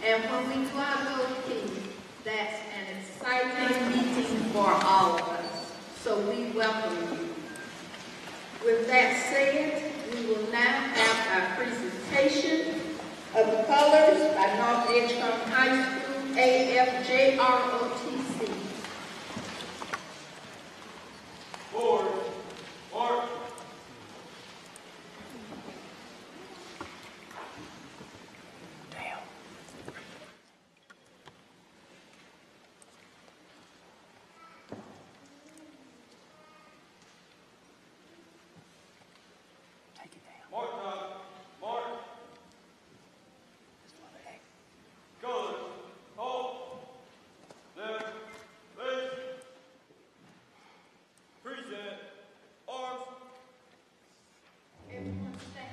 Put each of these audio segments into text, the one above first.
And when we go out those keys, that's an exciting meeting for all of us. So we welcome you. With that said, we will now have our presentation of the colors by North Edgecombe High School AFJROTC. Forward, march. March up, march. Colors, hold, left, face, present, arms. Everyone stand.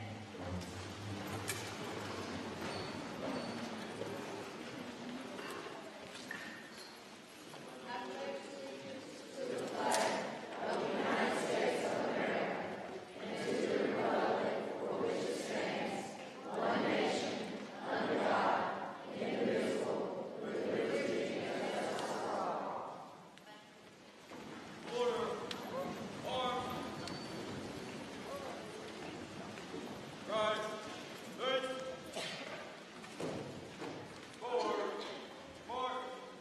Order, arms. Right, face. Forward, march.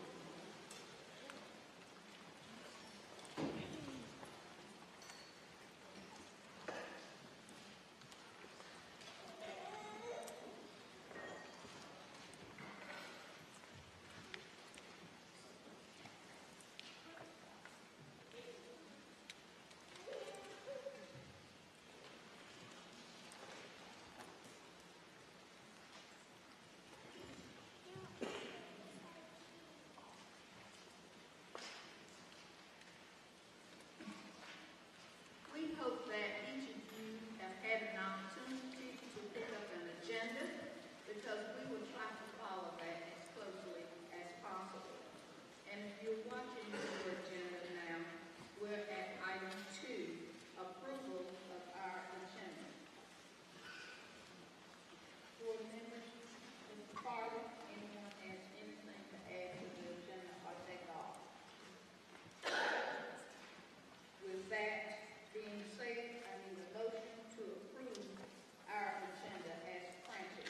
We hope that each of you have had an opportunity to pick up an agenda because we will try to follow that as closely as possible. And if you're watching your agenda now, we're at item 2, approval of our agenda. Board members, Mr. Carter, anyone has anything to add to the agenda or take off? With that being said, I need a motion to approve our agenda as printed.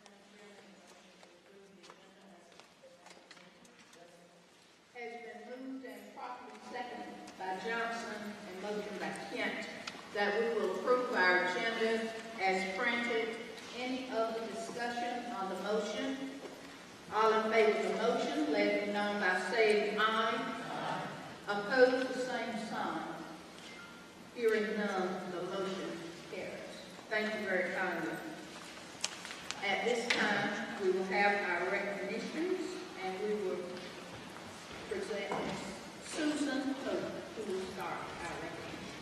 Has been moved and properly seconded by Johnson and motion by Kent that we will approve our agenda as printed. Any other discussion on the motion? All in favor of the motion, let it be known by saying aye. Opposed, the same sign. Hearing none, the motion carries. Thank you very kindly. At this time, we will have our recognitions, and we will present Ms. Susan Hope, who will start our recognitions.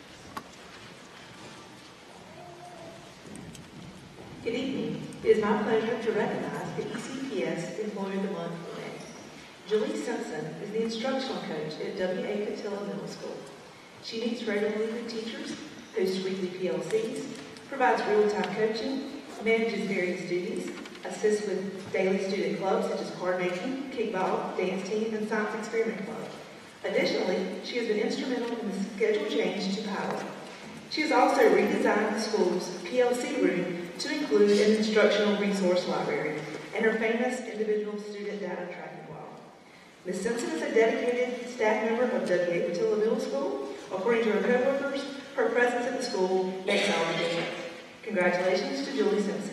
Good evening. It is my pleasure to recognize the ECPS Employer of the Month winner. Julie Simpson is the instructional coach at W.A. Catilla Middle School. She meets regularly with teachers, hosts weekly PLCs, provides real-time coaching, manages various duties, assists with daily student clubs such as card making, kickball, dance team, and science experiment club. Additionally, she has been instrumental in the schedule change to Power. She has also redesigned the school's PLC room to include an instructional resource library and her famous individual student data tracking wall. Ms. Simpson is a dedicated staff member of W.A. Catilla Middle School. According to her co-workers, her presence at the school makes all the difference. Congratulations to Julie Simpson.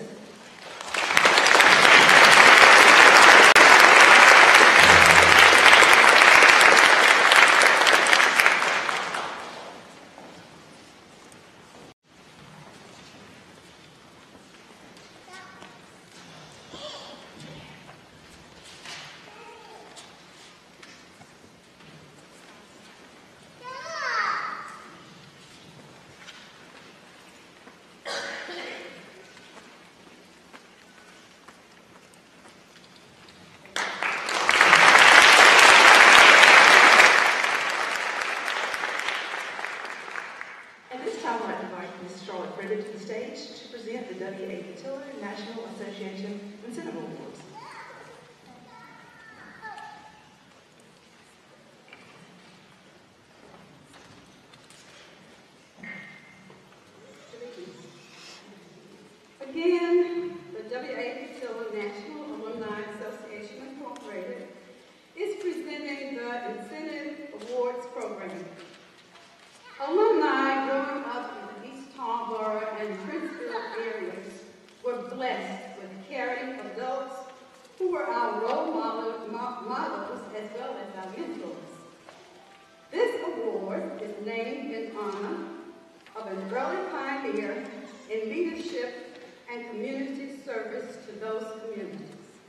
role models as well as our mentors. This award is named in honor of an early pioneer in leadership and community service to those communities.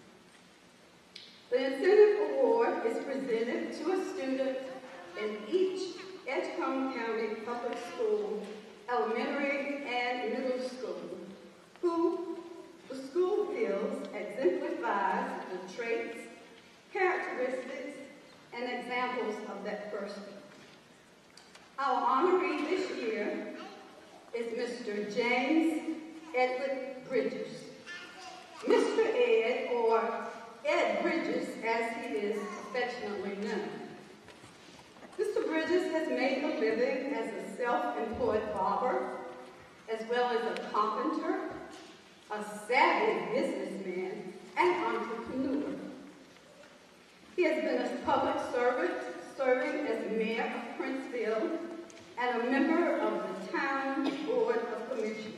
The incentive award is presented to a student in each Edgecombe County Public School, elementary and middle school, who the school feels exemplifies the traits, characteristics, and examples of that person. Our honoree this year is Mr. James Edward Bridges. Mr. Ed, or Ed Bridges as he is affectionately known. Mr. Bridges has made a living as a self-employed barber, as well as a carpenter, a savvy businessman, and entrepreneur. He has been a public servant, serving as mayor of Princeville and a member of the town board of commissioners.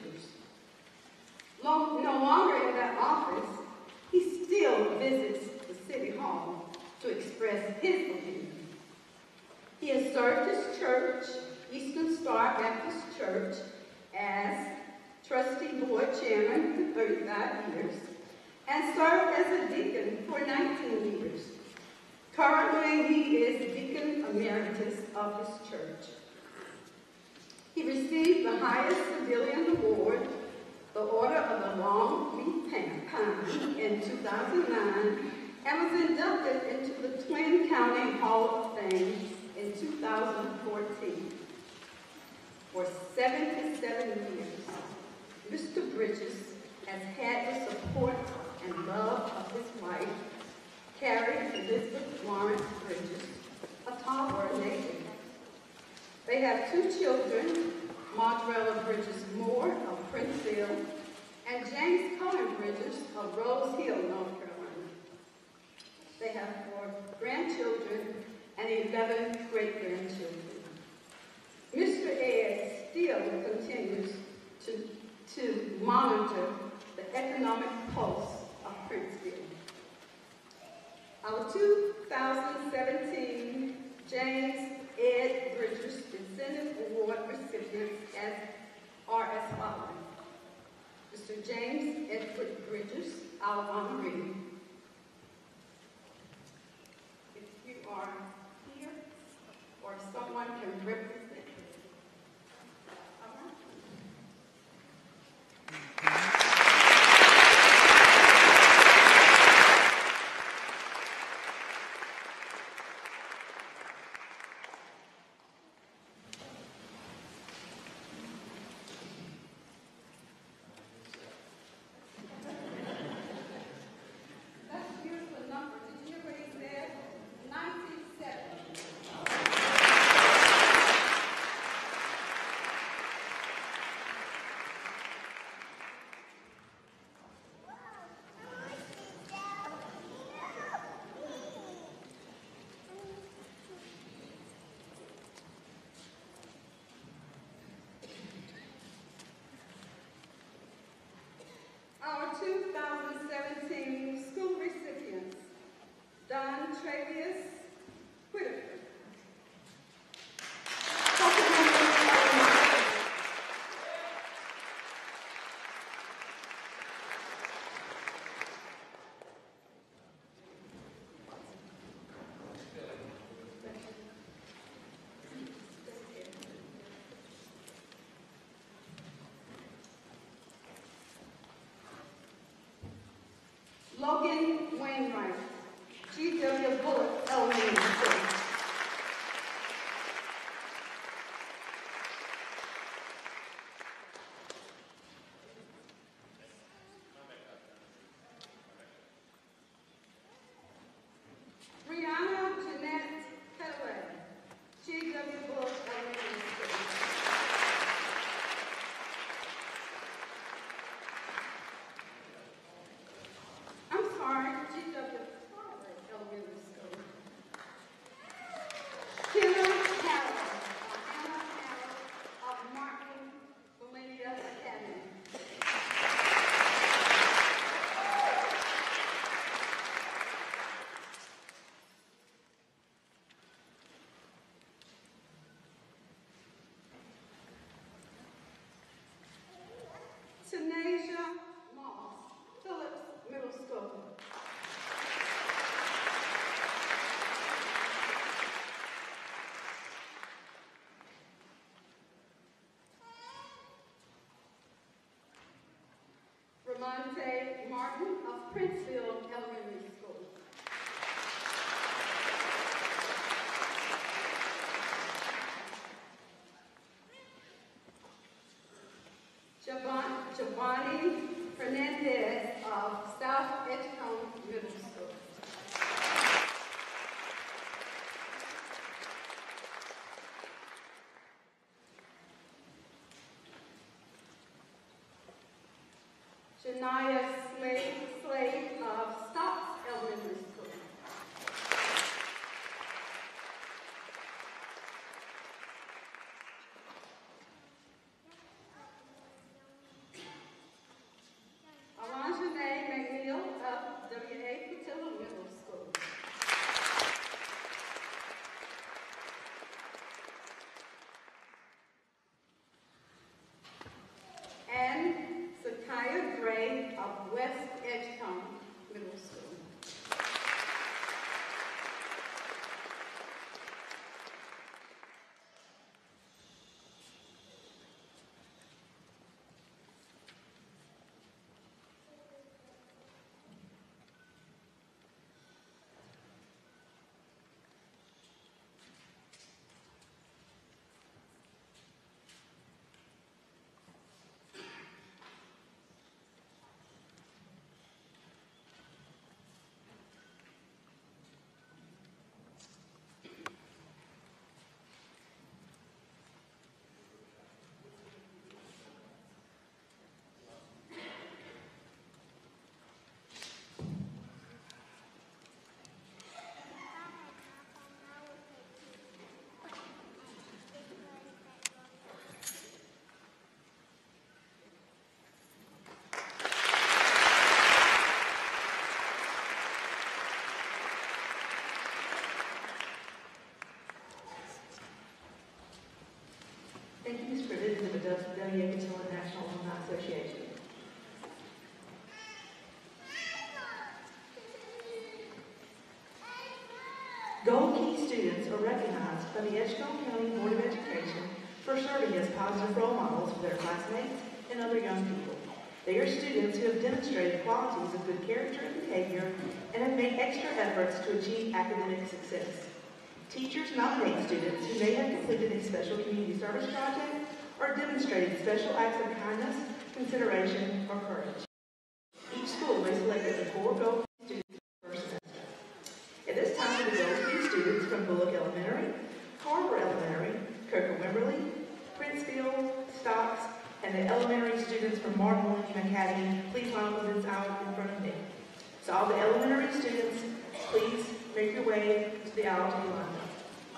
No longer in that office, he still visits the city hall to express his opinion. He has served his church, Eastern Star Baptist Church, as trustee board chairman for 35 years and served as a deacon for 19 years. Currently, he is deacon emeritus of his church. He received the highest civilian award, the Order of the Long Leaf Pine, in 2009, and was inducted into the Twin County Hall of Fame in 2014. For 77 years, Mr. Bridges has had the support and love of his wife, Carrie Elizabeth Lawrence Bridges, a Tarboro native. They have 2 children, Margarella Bridges Moore of Princeville and James Cohen Bridges of Rose Hill, North Carolina. They have 4 grandchildren and 11 great-grandchildren. Mr. Ed still continues to monitor the economic pulse of Princeville. Our 2017 James Ed Bridges Incentive Award recipients are as follows. Mr. James Edward Bridges, our honoree. If you are here or someone can represent. Our 2017 school recipients, Don Travius Whitaker. Logan Wainwright, G.W. Bullock Elementary School. Brianna Jeanette Petaway, G.W. Bullock Elementary School. I'm sorry, G.W. Harvard Elementary School. Elementary School. Giovanni Fernandez of South Edgecombe Middle School. Janaya Slade of Stocks Elementary School. Alonjanae McNeil of W.A. Patilla Middle School. And Sakaya Gray of West Edgecombe Middle School. Thank you, Ms. Britton, of the W.A. Patilla National Alumni Association. Gold Key students are recognized by the Edgecombe County Board of Education for serving as positive role models for their classmates and other young people. They are students who have demonstrated qualities of good character and behavior and have made extra efforts to achieve academic success. Teachers nominate students who may have completed a special community service project or demonstrated special acts of kindness, consideration, or courage. Each school may select up to 4 Gold Key students per semester. At this time, the Gold Key students from Bullock Elementary, Carver Elementary, Kirker-Wimberley, Princeville, Stocks, and the elementary students from Martin William Academy, please line up this aisle in front of me. So all the elementary students, please make your way to the aisle to be lined up.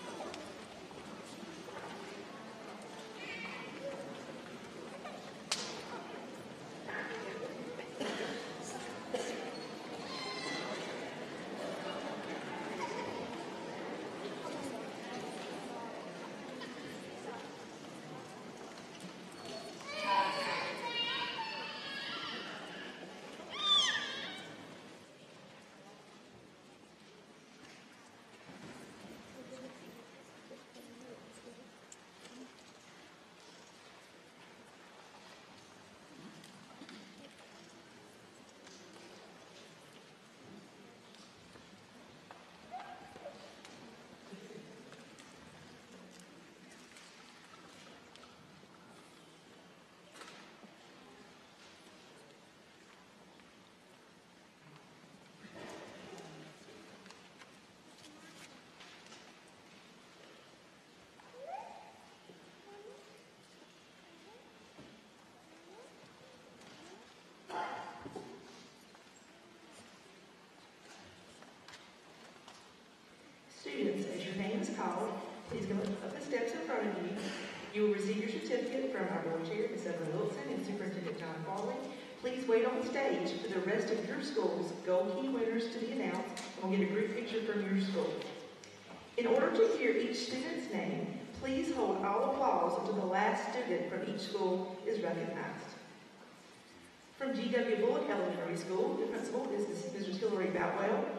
Students, as your name is called, please go up the steps in front of you. You will receive your certificate from our board chair, Ms. Evelyn Wilson, and Superintendent John Farley. Please wait on stage for the rest of your school's Gold Key winners to be announced, and we'll get a group picture from your school. In order to hear each student's name, please hold all applause until the last student from each school is recognized. From G.W. Bullock Elementary School, the principal is Mrs. Hillary Boutwell.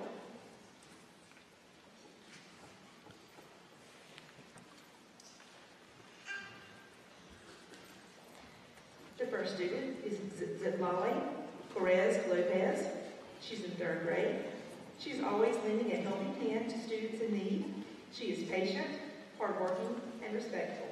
The first student is Zitlali Perez Lopez. She's in 3rd grade. She's always lending a helping hand to students in need. She is patient, hardworking, and respectful.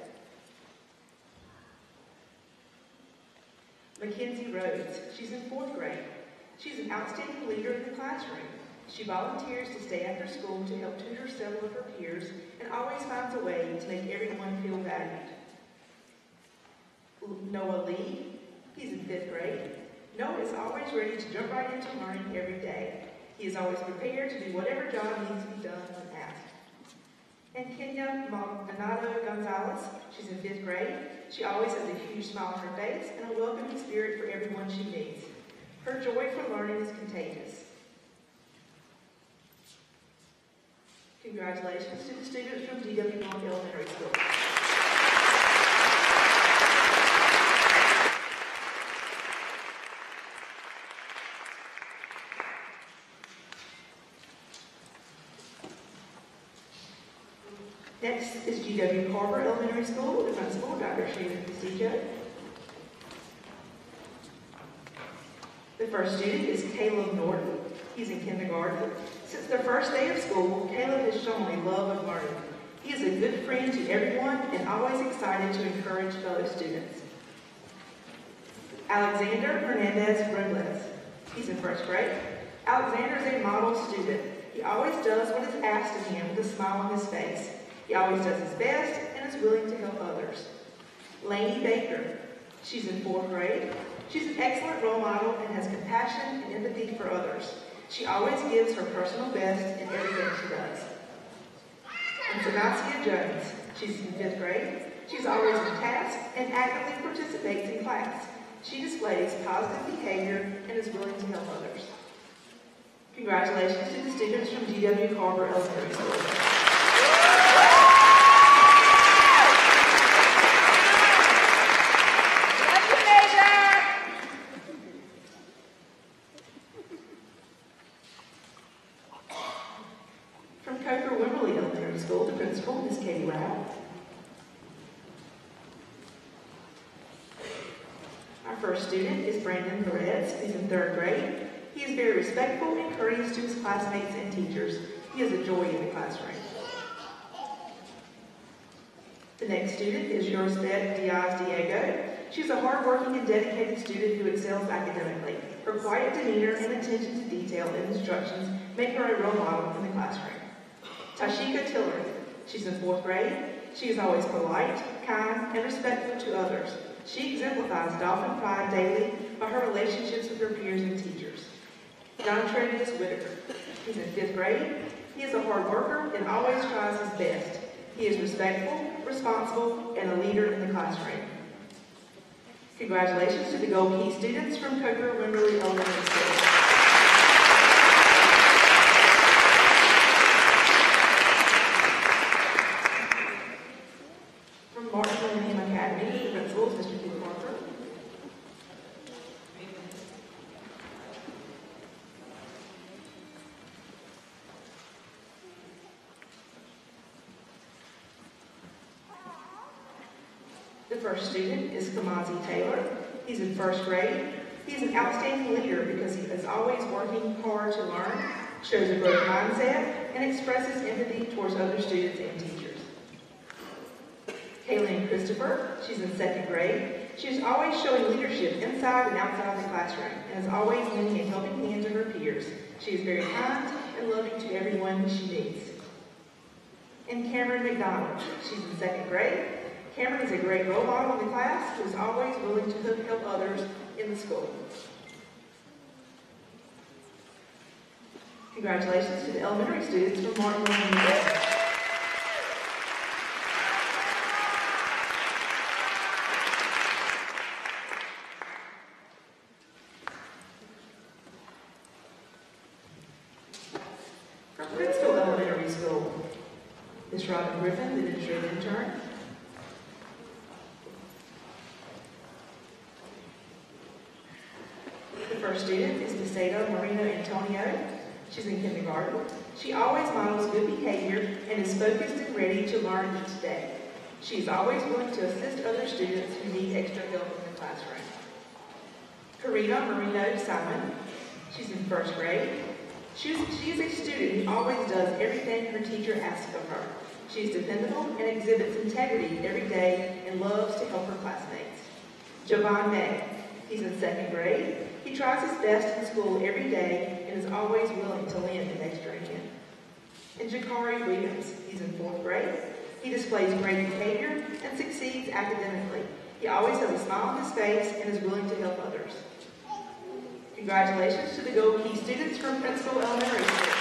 Mackenzie Rhodes. She's in 4th grade. She's an outstanding leader in the classroom. She volunteers to stay after school to help tutor several of her peers and always finds a way to make everyone feel valued. Noah Lee. He's in 5th grade. Noah is always ready to jump right into learning every day. He is always prepared to do whatever job needs to be done when asked. And Kenya Maldonado Gonzalez. She's in 5th grade. She always has a huge smile on her face and a welcoming spirit for everyone she meets. Her joy for learning is contagious. Congratulations to the students from GW North Elementary School. Next is GW Carver Elementary School. The principal, Dr. Sheila Castillo. The first student is Caleb Norton. He's in kindergarten. Since the first day of school, Caleb has shown a love of learning. He is a good friend to everyone and always excited to encourage fellow students. Alexander Hernandez Robles. He's in 1st grade. Alexander is a model student. He always does what is asked of him with a smile on his face. He always does his best and is willing to help others. Lainey Baker. She's in 4th grade. She's an excellent role model and has compassion and empathy for others. She always gives her personal best in everything she does. And Sebastian Jones. She's in 5th grade. She's always on task and actively participates in class. She displays positive behavior and is willing to help others. Congratulations to the students from GW Carver Elementary School. From Coker Wimberley Elementary School, the principal, Ms. Katie Rao. Our first student is Brandon Perez. He's in 3rd grade. He is very respectful and courteous to his classmates and teachers. He is a joy in the classroom. The next student is Yorsbeth Diaz Diego. She's a hardworking and dedicated student who excels academically. Her quiet demeanor and attention to detail in instructions make her a role model in the classroom. Tashika Tillery. She's in 4th grade. She is always polite, kind, and respectful to others. She exemplifies Dolphin Pride daily by her relationships with her peers and teachers. John Trevius Whitaker. He's in 5th grade. He is a hard worker and always tries his best. He is respectful, responsible, and a leader in the classroom. Congratulations to the Gold Key students from Coker Wimberley Elementary School. From Martin Millennium Academy, the principal is Mr. Keith Parker. The first student is Kamazi Taylor. He's in 1st grade. He's an outstanding leader because he is always working hard to learn, shows a growth mindset, and expresses empathy towards other students and teachers. Kaylin Christopher. She's in 2nd grade. She is always showing leadership inside and outside the classroom and is always lending a helping hand to her peers. She is very kind and loving to everyone she meets. And Cameron McDonald. She's in 2nd grade. Cameron is a great role model in the class who is always willing to help others in the school. Congratulations to the elementary students from Martin Millennium Academy. From Princeton Elementary School, Ms. Robin Griffin, the administrative intern. The first student is Macedo Marino Antonio. She's in kindergarten. She always models good behavior and is focused and ready to learn each day. She is always willing to assist other students who need extra help in the classroom. Karina Marino Simon. She's in first grade. She is a student who always does everything her teacher asks of her. She is dependable and exhibits integrity every day and loves to help her classmates. Javon May. He's in second grade. He tries his best in school every day and is always willing to lend an extra hand. And Jakari Williams. He's in fourth grade. He displays great behavior and succeeds academically. He always has a smile on his face and is willing to help others. Congratulations to the Go Key students from Princeville Elementary School.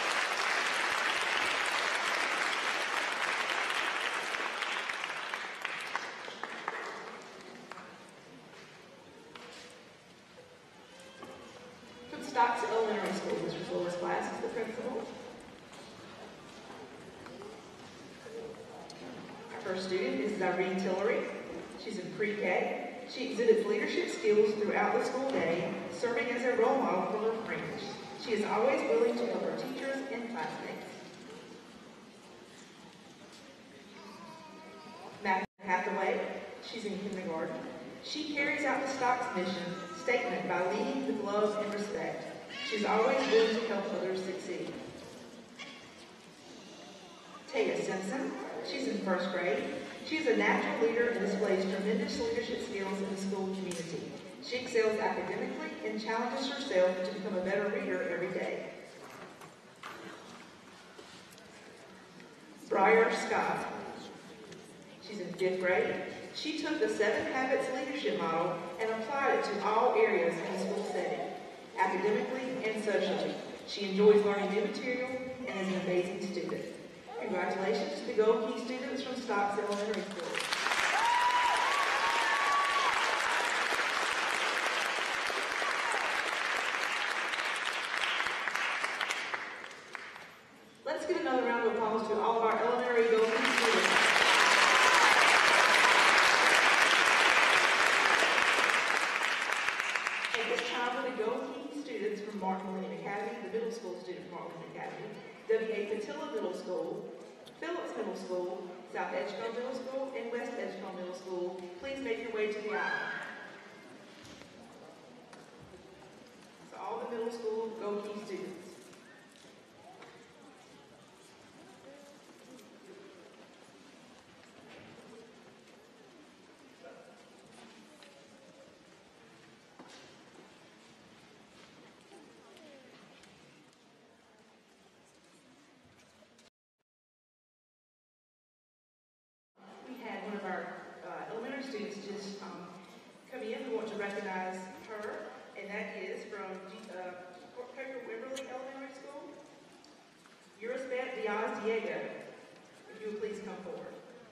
From Stocks Elementary School, Mr. Lois Glass is the principal. Our first student is Irene Tillery. She's in pre-K. She exhibits leadership skills throughout the school day, serving as a role model for her friends. She is always willing to help her teachers and classmates. Matt Hathaway, she's in kindergarten. She carries out the Stocks mission statement by leading with love and respect. She's always willing to help others succeed. Taya Simpson, she's in first grade. She is a natural leader and displays tremendous leadership skills in the school community. She excels academically and challenges herself to become a better reader every day. Briar Scott. She's in fifth grade. She took the 7 Habits leadership model and applied it to all areas in the school setting, academically and socially. She enjoys learning new material and is an amazing student. Congratulations to the Go Key students from Stocks Elementary School. Let's give another round of applause to all of our elementary Go Key students. At this time, for the Go Key students from Martin Millennium Academy, the middle school student from Martin Millennium Academy, W.A. Patilla Middle School, Phillips Middle School, South Edgecombe Middle School, and West Edgecombe Middle School, please make your way to the aisle. So all the middle school Go Key students. Students just come in. We want to recognize her, and that is from Quaker Wimberley Elementary School. Eurosbet Diaz Diego, if you would please come forward.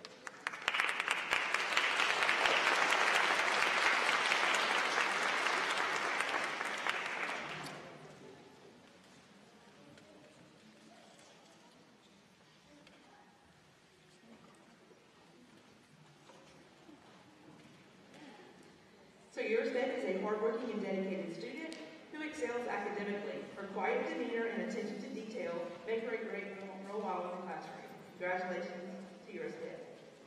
So Eurosbet is a hardworking and dedicated student who excels academically. Her quiet demeanor and attention to detail make her a great role model in the classroom. Congratulations to Eurosbet.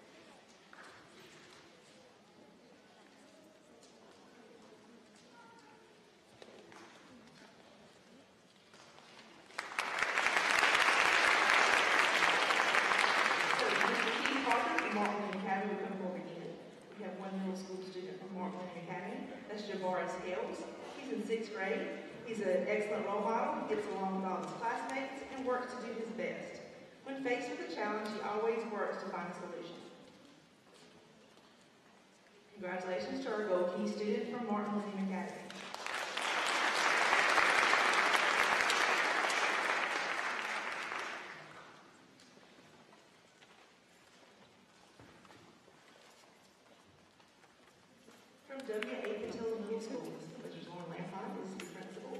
So Mr. Keith Parker from Martin Millennium Academy will come forward again. We have one middle school student from Martin Millennium Academy. That's Javaris Scales. He's in 6th grade. He's an excellent role model, gets along with all his classmates, and works to do his best. When faced with a challenge, he always works to find a solution. Congratulations to our Go Key student from Martin Millennium Academy. From W.A. Patilla Middle School, Mr. Lauren Lampard is the principal.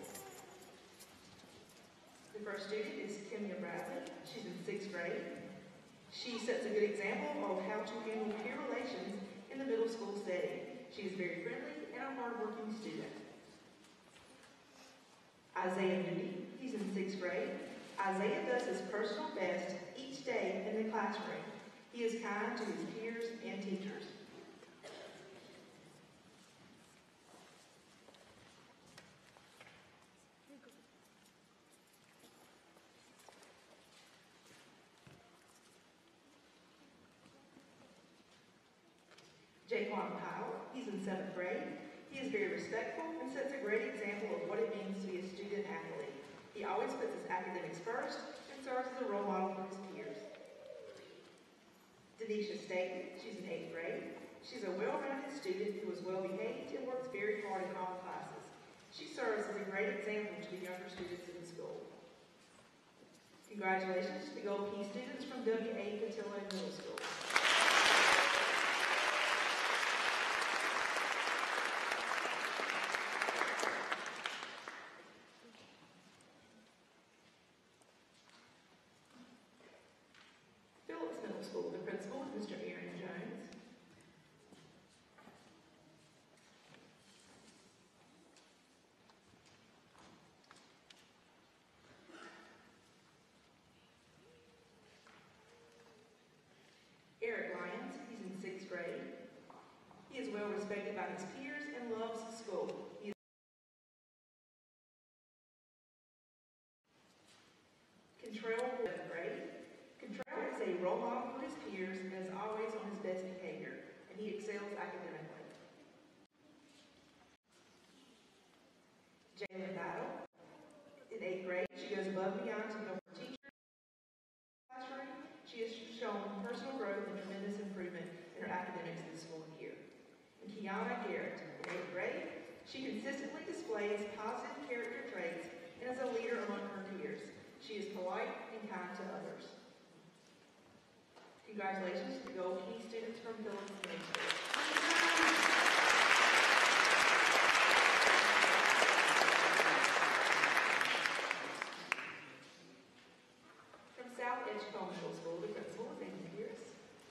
The first student is Kimya Bradley. She's in 6th grade. She sets a good example of how to handle peer relations in the middle school setting. She is very friendly and a hardworking student. Isaiah Moody, he's in 6th grade. Isaiah does his personal best each day in the classroom. He is kind to his peers and teachers. Jaquan Powell, he's in 7th grade. He is very respectful and sets a great example of what it means to be a student athlete. He always puts his academics first and serves as a role model for his peers. Denisha Staten, she's in 8th grade. She's a well-rounded student who is well-behaved and works very hard in all classes. She serves as a great example to the younger students in the school. Congratulations to the Gold Key students from W.A. Cotillo Middle School. Phillips Middle School, the principal is Mr. Aaron Jones. Eric Lyons, he's in 6th grade. He is well respected by his peers and loves school. He is Contrell, 7th grade. Contrell is a role model for his peers and is always on his best behavior, and he excels academically. Jalen Battle, in 8th grade, she goes above and beyond to help her teachers. Classroom, she has shown personal growth and tremendous improvement in her academics this school year. And Kiana Garrett, in 8th grade, she consistently displays positive character traits and is a leader among her peers. She is polite and kind to others. Congratulations to the Gold Key students from Phillips Middle School. From South Edgecombe Middle School, the principal is Amy Pierce.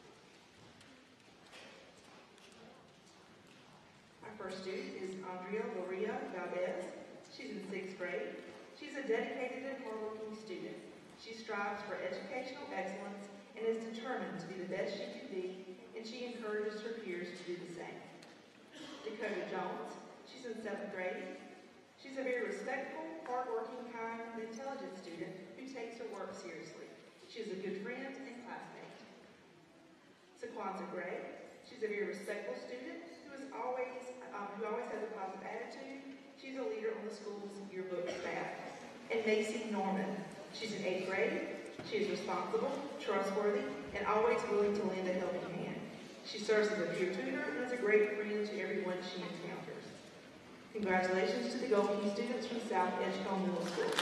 Our first student is Andrea Loria Valdez. She's in 6th grade. She's a dedicated and hardworking student. She strives for educational excellence and is determined to be the best she can be, and she encourages her peers to do the same. Dakota Jones, she's in 7th grade. She's a very respectful, hardworking, kind, and intelligent student who takes her work seriously. She is a good friend and classmate. Sequanza Gray, she's a very respectful student who always has a positive attitude. She's a leader on the school's yearbook staff. And Macy Norman, she's in 8th grade. She is responsible, trustworthy, and always willing to lend a helping hand. She serves as a peer tutor and is a great friend to everyone she encounters. Congratulations to the Gold Key students from South Edgecombe Middle School.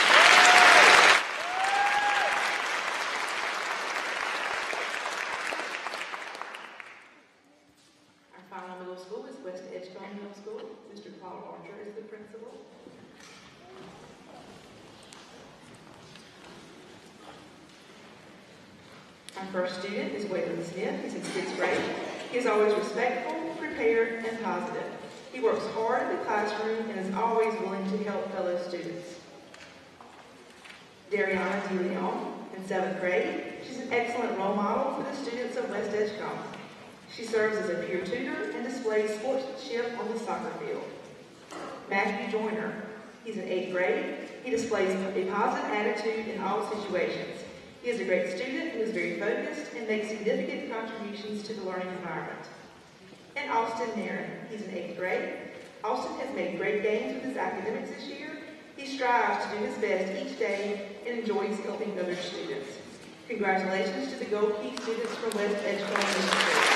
Our final middle school is West Edgecombe Middle School. Mr. Paul Archer is the principal. Our first student is Waylon Smith. He's in 6th grade. He is always respectful, prepared, and positive. He works hard in the classroom and is always willing to help fellow students. Dariana DeLeon, in 7th grade. She's an excellent role model for the students of West Edgecombe. She serves as a peer tutor and displays sportsmanship on the soccer field. Matthew Joyner, he's in 8th grade. He displays a positive attitude in all situations. He is a great student who is very focused and makes significant contributions to the learning environment. And Austin Nairn, he's in 8th grade. Austin has made great gains with his academics this year. He strives to do his best each day and enjoys helping other students. Congratulations to the Gold Key students from West Edgecombe Middle School.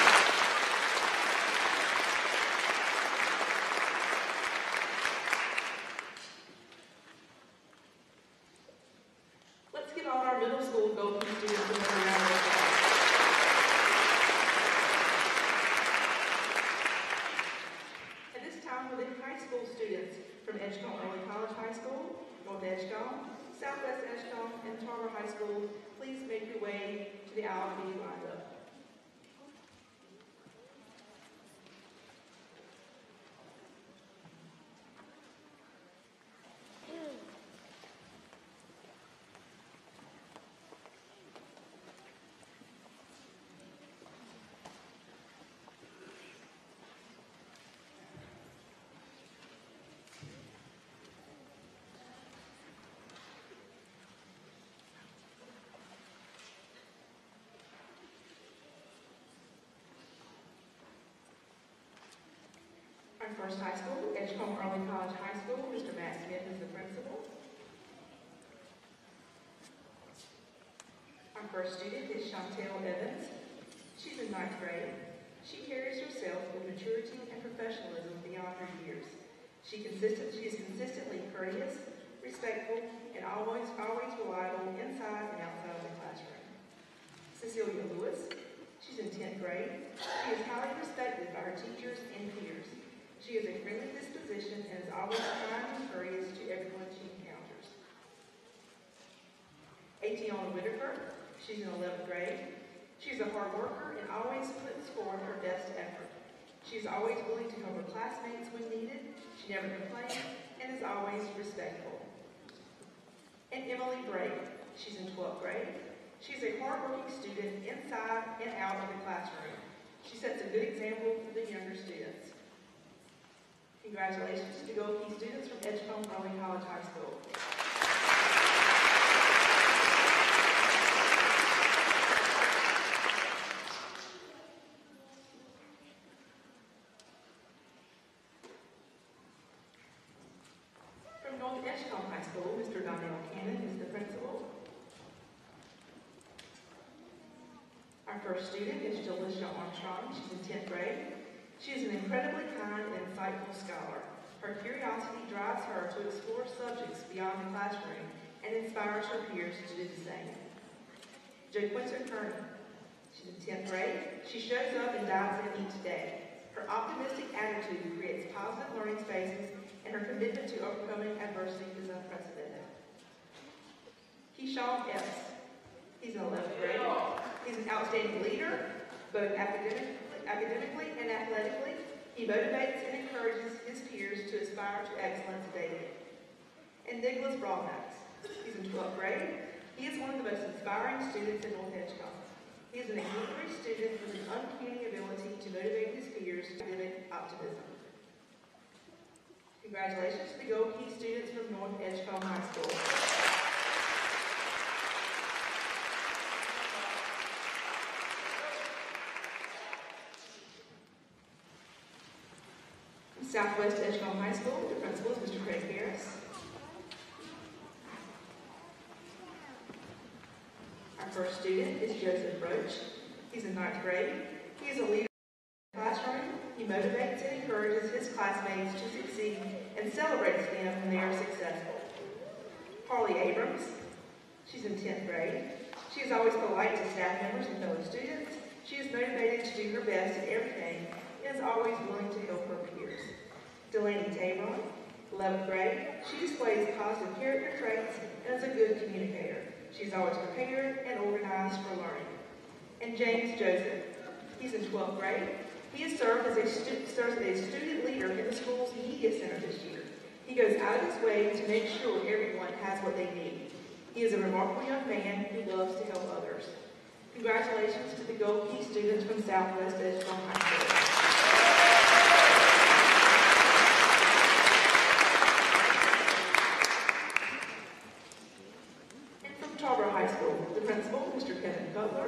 Let's give all our middle school Gold Key students another round of applause. At this time, will the high school students from Edgecombe Early College High School, North Edgecombe, Southwest Edgecombe, and Tarver High School please make your way to the aisle to be lined up. First High School, Edgecombe Early College High School, Mr. Matt Smith is the principal. Our first student is Chantel Evans. She's in 9th grade. She carries herself with maturity and professionalism beyond her years. She is consistently courteous, respectful, and always reliable inside and outside of the classroom. Cecilia Lewis. She's in 10th grade. She is highly respected by her teachers and peers. She has a friendly disposition and is always kind and courteous to everyone she encounters. Ationa Whitaker. She's in 11th grade. She's a hard worker and always puts forth her best effort. She's always willing to help her classmates when needed. She never complains and is always respectful. And Emily Brake. She's in 12th grade. She's a hard-working student inside and out of the classroom. She sets a good example for the younger students. Congratulations to the Gold Key students from Edgecombe Early College High School. From North Edgecombe High School, Mr. Donnell Cannon is the principal. Our first student is Jalisha Armstrong. She's in 10th grade. She is an incredibly kind and insightful scholar. Her curiosity drives her to explore subjects beyond the classroom and inspires her peers to do the same. Jaquinta Kearney. She's in 10th grade. She shows up and dives in each day. Her optimistic attitude creates positive learning spaces, and her commitment to overcoming adversity is unprecedented. Keyshawn S. He's in 11th grade. He's an outstanding leader, both academically and athletically. He motivates and encourages his peers to aspire to excellence daily. And Nicholas Bromnax. He's in 12th grade. He is one of the most inspiring students in North Edgecombe. He is an exemplary student with an uncanny ability to motivate his peers to academic optimism. Congratulations to the Gold Key students from North Edgecombe High School. Southwest Edgecombe High School, the principal is Mr. Craig Harris. Our first student is Joseph Roach. He's in 9th grade. He is a leader in the classroom. He motivates and encourages his classmates to succeed and celebrates them when they are successful. Harley Abrams. She's in 10th grade. She is always polite to staff members and fellow students. She is motivated to do her best at everything and is always willing to help her peers. Delaney Tabron, 11th grade. She displays positive character traits and is a good communicator. She's always prepared and organized for learning. And James Joseph. He's in 12th grade. He has served as a student leader in the school's media center this year. He goes out of his way to make sure everyone has what they need. He is a remarkable young man who loves to help others. Congratulations to the Gold Key students from Southwest Edgecombe High School. Tarboro High School, the principal, Mr. Kevin Cutler.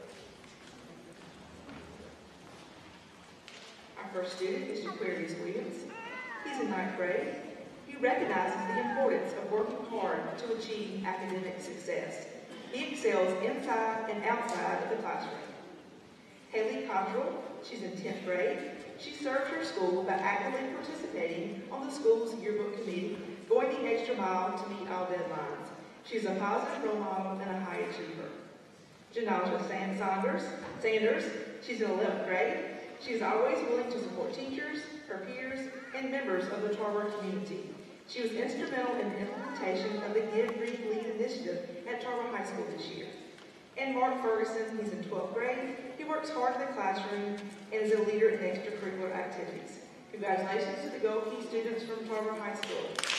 Our first student is Jaquarius Williams. He's in 9th grade. He recognizes the importance of working hard to achieve academic success. He excels inside and outside of the classroom. Haley Cottrell, she's in 10th grade. She serves her school by actively participating on the school's yearbook committee, going the extra mile to meet all deadlines. She's a positive role model and a high achiever. Janaja Sanders, she's in 11th grade. She is always willing to support teachers, her peers, and members of the Tarboro community. She was instrumental in the implementation of the Give, Read, Lead initiative at Tarboro High School this year. And Mark Ferguson, he's in 12th grade. He works hard in the classroom and is a leader in extracurricular activities. Congratulations to the Gold Key students from Tarboro High School.